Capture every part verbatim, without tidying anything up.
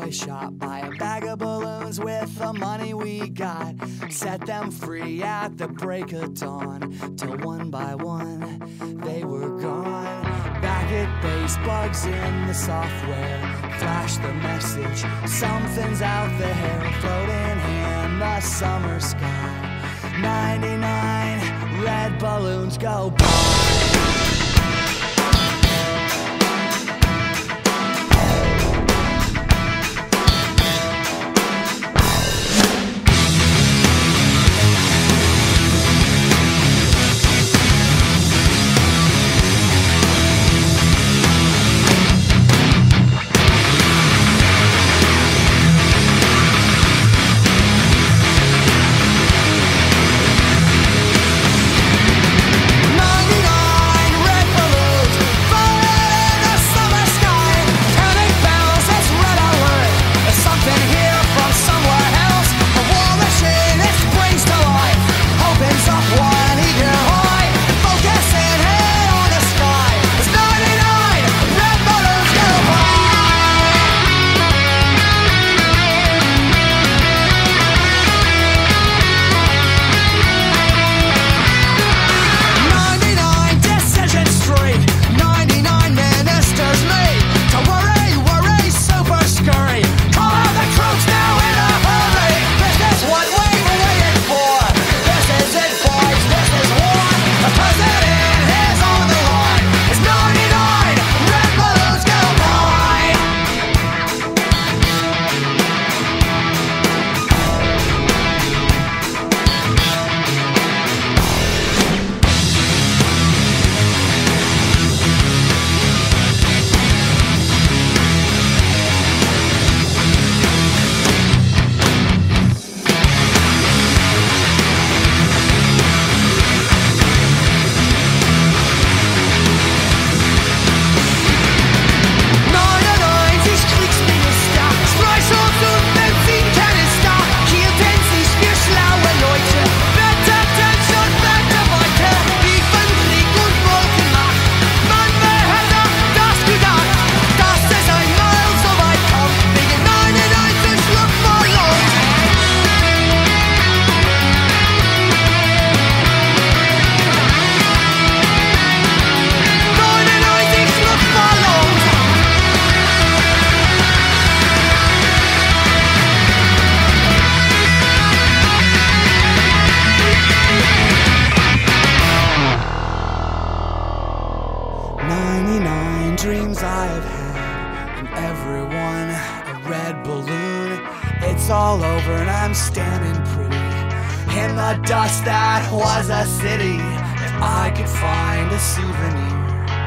toy shop, buy a bag of balloons with the money we got, set them free at the break of dawn, till one by one they were gone. Back at base, bugs in the software flash the message, something's out there, floating in the summer sky. ninety-nine red balloons go by. ninety-nine dreams I have had, and every one a red balloon. It's all over and I'm standing pretty in the dust that was a city. If I could find a souvenir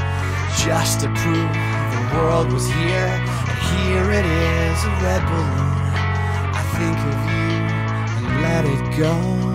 just to prove the world was here, and here it is, a red balloon. I think of you and let it go.